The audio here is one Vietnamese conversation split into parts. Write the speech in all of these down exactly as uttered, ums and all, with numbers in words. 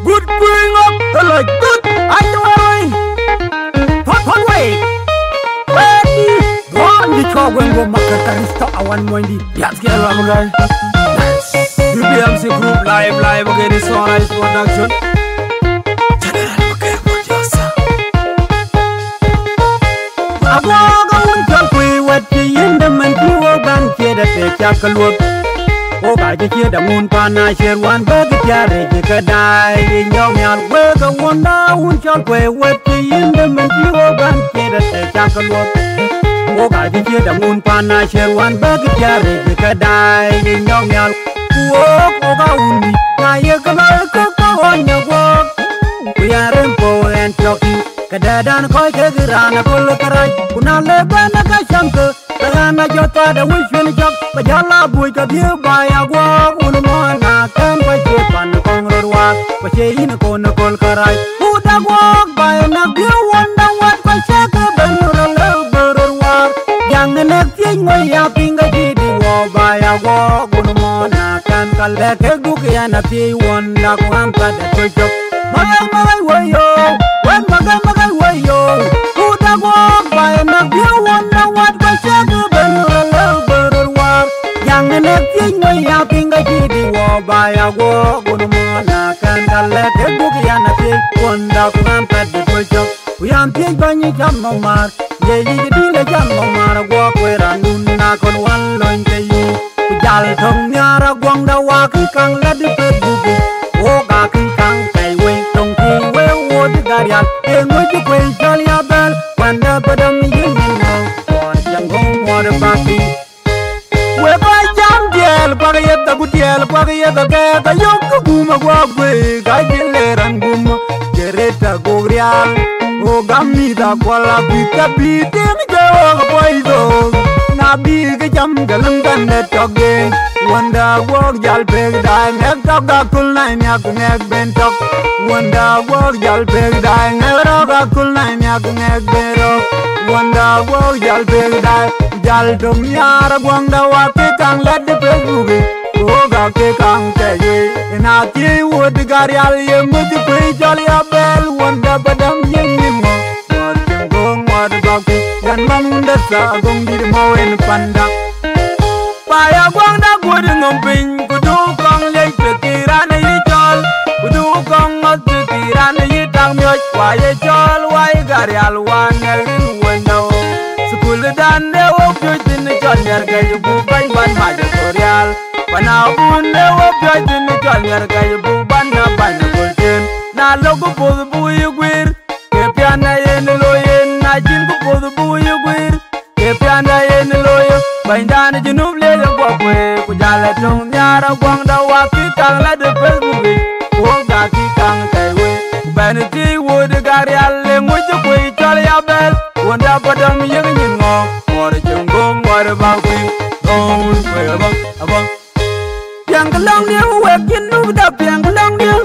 good going up, the like good. I do it. Hot, hot way. Ready. Go on, the talk when go market stop. I want money. Yes, get along, guys. U B M C Group live, live again. It's all nice production. General, okay, what you say? I walk on jump way, what the in the man to a bank here that they jackal work. Oh, I just hear the moon pan, I share one bag of carriage, you could die in your meal. Where the one down jump way, what the in the man to a bank here that they jackal work. Oh, I just hear the moon pan, I share one bag of carriage, you could die in your meal. Walk over only, now you come out on your walk. We are in Poe and talking. Kadadan koi kegirana kulukarai, kunale bana kashanku. Karana jota the wish will jump, but yalla boy got you by a walk. Unumana can by ship on the Congo walk, but she in a corner kulukarai. Who the walk by a nug, you wonder what by shaka banner love bird walk. Young and nothing way up in the giddy wall by a walk. Unumana can collect a cookie and a tea one dog one cut the church up. My my way yo, when my my way yo. Who the walk by a nug, you wonder what by shaka banner love bird walk. Young and nothing way up in the giddy wall by a walk. Unumana can collect a cookie and a tea one dog one cut the church up. We are big bunny jam no mar, yeah, you do the jam no mar, walk where I do not on one line to you. Jal thong nyara gwang da wa ki kang la de pe bubu o ga ki kang kai we tong ki we wo de garial e mo ji kwe jal ya bel wanda padam yin yin no kon jang gong wo de ba pi we ba jam diel pa ye ta gu diel pa ye ta ke ta yo ku gu ma gwa we ga ji le ran gu ma jere ta go rial o ga mi da kwa la bi ka bi de mi je o ga boy do na bi cái chấm cái lưng gần để cho ghê wanda walk jal peg dai nek tok da kul nai nyak nek ben tok wanda walk jal peg dai nek tok da kul nai nyak nek ben tok wanda walk jal peg dai jal dom nyara gwang da wa ke kang let de peg buge o ga ke kang te ye na ti wod gar yal ye mut pe jal ya bel wanda badam yin yin mo wat ken gong wat ba ku yan mang da sa gong di mo en panda Paya gwang da gud ngom pin kudu kong le kira na yi chol kudu kong ngot kira na yi tang myoj wa ye chol wa ye garial wa ne rin weno sukul dan ne wo pyoj din chol ner ga yu bu ban ban ma de koryal pana bun ne wo pyoj din chol ner ga yu bu ban na ban ko tin na logo bu bu yu gwir ke piana ye ne lo ye na jin bu bu bu yu gwir ke piana ye ne lo ye Bandan junub le gwa kwe ku jale tong nyara gwang da wa ki kang la de Facebook ko ga ki kang kai we ban ti wo de gar ya le ngo ju kwe chal ya bel wonda bodam yeng nyin ngo or jung gong war ba kwi on kwe ba abang yang kalong dia we kin nu da yang kalong dia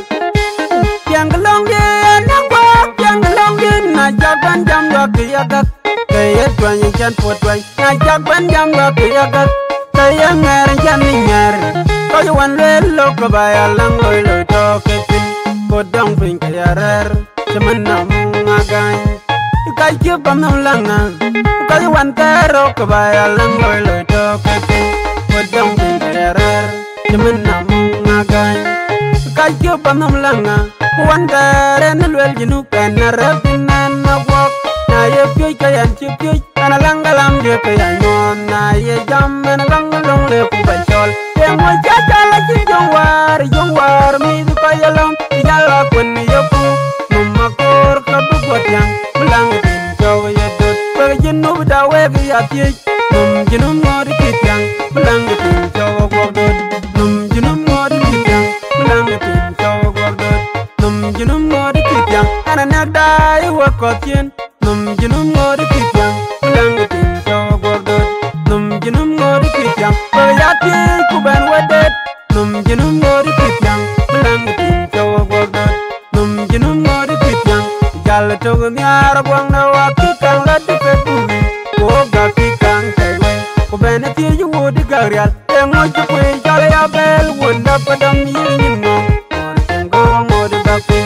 yang kalong dia na gwa yang kalong dia na jagan jam ga ki ya ga kaya tuan yang can pot tuan ngajak panjang gak kaya gat kaya ngar can ngar kaya wan lelo kebayalang loy loy to kepin kodong pin kaya rer cuman namu ngagai kaya cipam nolanga kaya wan tero kebayalang loy loy to kepin kodong pin kaya rer cuman namu ngagai kaya cipam nolanga wan tero nelwel jinu kena repin na wak na ye pyoi kayan chip pyoi ana langalam de kayan non na ye jam ana langalong le ku bachol ye mo cha cha la chi jongwar jongwar mi du kayalam yalla kun ye pu mumma kor ka bu gotyang lang tin jaw ye dot ba jinu da we ga ya pyoi mum jinu ngor kityang lang tin jaw go dot mum jinu ngor kityang lang tin jaw go dot mum jinu ngor kityang ana nak dai wa kotyen Num jinum ngori kityang, ulang tin jaw gordot. Num jinum ngori kityang, bayati kuban wadet. Num jinum ngori kityang, ulang tin jaw gordot. Num jinum ngori kityang, jal tog nyar gwang na wa kitang la de pe bumi. Ko ga kitang kaiwe, ko benati yu wodi garial. Engo chukwe jal ya bel wonda padam yin yin ngom. Or tengo ngodi bakwe.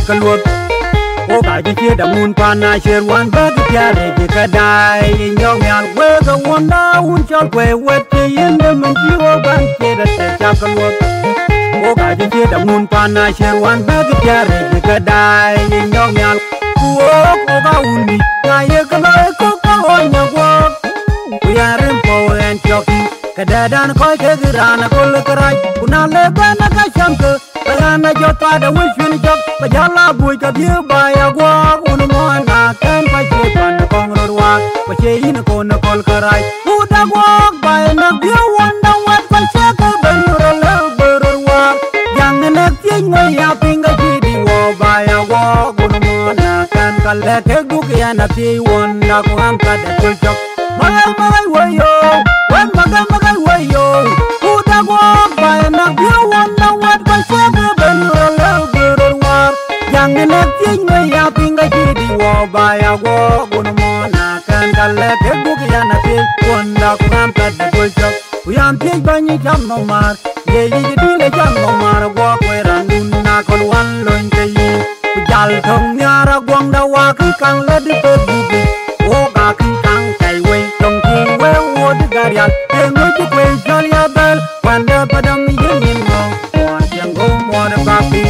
kalwot o ka ji ke da mun pa na sherwan ba ga tiare ji ka dai nyong yal we ga wonda un chal we wet yin de mun ji o ban ke da te cha kalwot o ka ji ke da mun pa na sherwan ba ga tiare ji ka dai nyong yal ku o ko ga undi na ye ka na ko ka o nya go we are in power and talking kadadan koi ke girana kol karai kunale bana ka shamke bana jota da wishun jok bajala bui ka bi baya gwa un mo na kan pa che pan kong rodwa pa che in ko na kol karai uda gwa baya na bi wanda wat pa che ka ben ro berwa yang na tin mo ya pinga ji di wo baya gwa un mo na kan kale ke du ke na ti wanda ko am ka da kul jok magai magai wo yo wen magai magai wo yo uda gwa baya na bi wanda wat pa che ka ben ro berwa yang na tin mo ya pinga ji di wo baya gwa un mo na kan kale ke du ke na ti wanda ko am ka da kul jok Uyan tiy banyi jam no mar ye yi di le jam no mar gwa kwe ranun na kol wan loin te yi Ujal thong nyara gwang da wa ki kang le di pe bubi O ga ki kang kai we tong ki we wo di garial E ngui ti kwe jol ya bel Wanda padam yin yin mo Wan jang go mo de papi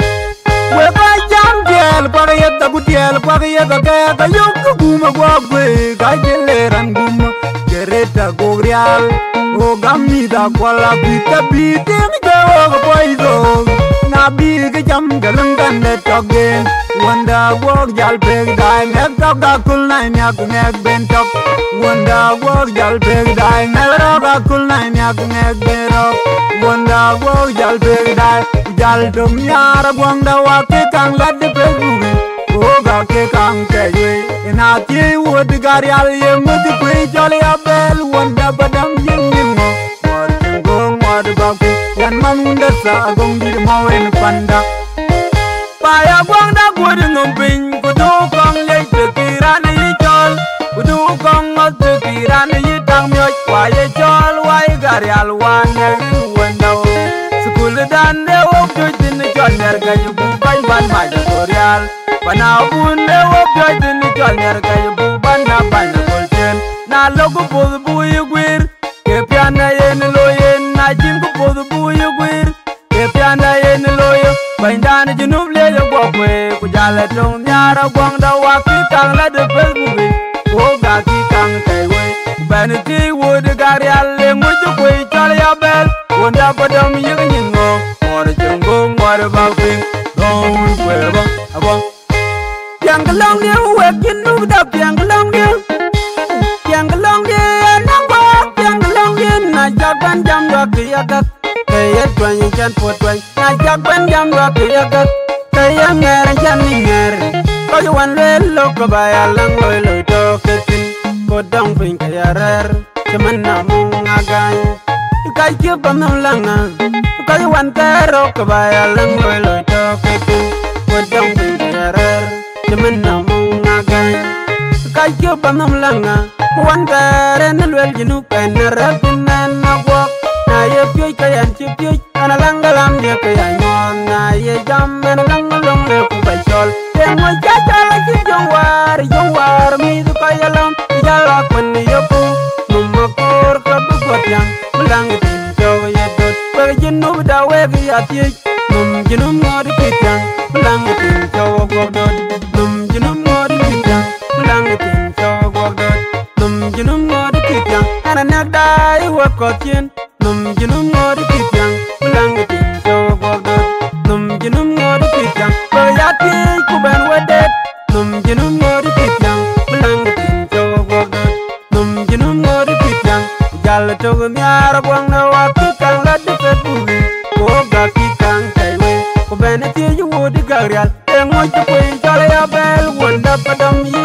We ba jam tiel Paka yet tabu tiel Paka yet a kaya ka yung kukuma gwa kwe Ka jele ran guma Kereta go grial O gamida kwala bita biting jawa poizo na big jam galang gande togen wanda wog jal peg dai nek tok da kul nai nyak nek ben tok wanda wog jal peg dai nek ro ga kul nai nyak nek ben ro wanda wog jal peg dai jal dum yar gwang da wa ke kang lad peg bugi o ga ke kang ke ye na ti wod gar yal ye mud kwe jol ya bel wanda badam yin Yan mangunda sa gong di mo en panda Paya gwang da gwadi ngumping Kudu kong lej te kirana yi chol Kudu kong ngot te kirana yi tang myoj Waye chol waye garial wane wendao Sukul dan de wop joj dini chol ner kayu buban ban ma tutorial Panau pun de wop joj dini chol ner kayu buban na ban na kolchen Na logo podu buyi gwir Kepiana yen loyen na jim ko podu buyi gwir Kepiana yen loyo Baindana junub le yo gwakwe Kujala tong nyara gwang da waki kang la de pesbugi Oga ki kang kaiwe Baniti wood gari alle nguju kwe chal ya bel Wanda padam yig nyingo Mora jungo mora bakwing Gong kwe bang abang Yang gelong dia wek jinub da yang gelong dia Yang gelong dia na jakban jam do kiyagat kaya twanyi jan potway na jakban jam do kiyagat kaya mer jan ni mer ko wan le lo ko baya lang loy loy to ketin ko dong pin kaya rer temen na mung agan kai ki bam lang ko wan tero ko baya lang loy loy to ketin ko dong pin kaya rer temen na mung agan kai ki bam lang wan tero na lwel jinu pen rabin na walk na ye pye kayan chi pye ana langalam ye kayan mon na ye jam na langalong le ku ba chol te mo cha cha la chi jowar jowar mi du kayalam ya la kun ye pu mum kor ka bu gotyang lang tin jo ye dot ba jinu da we ya ti mum jinu ngod kitang lang tin jo go dot mum jinu ngod kitang lang tin jo go dot mum jinu ngod kitang ana nak dai wa kotien num jinum ngodi kitang ulang tin so godot num jinum ngodi kitang ba yati ku ben wedet num jinum ngodi kitang ulang tin so godot num jinum ngodi kitang jal to nyar bwang na wa kitang la de petugi ko ga kitang kaiwe ku ben ti yu di garial e ngoj ku jale ya bel wonda padam